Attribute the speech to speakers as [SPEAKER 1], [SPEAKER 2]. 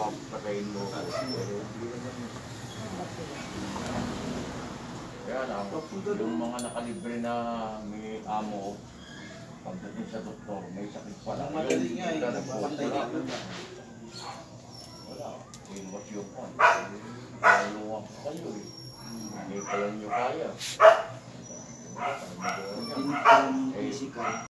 [SPEAKER 1] papatayin mo. Kaya lang, yung mga nakalibre na may amo, pagdating sa doktor, may sakit pala.
[SPEAKER 2] Madali nga eh, mapantay dito.
[SPEAKER 1] Wala. What's your point? Kaluluwang kayo eh. Hindi pa lang nyo kaya.
[SPEAKER 2] Hindi physical.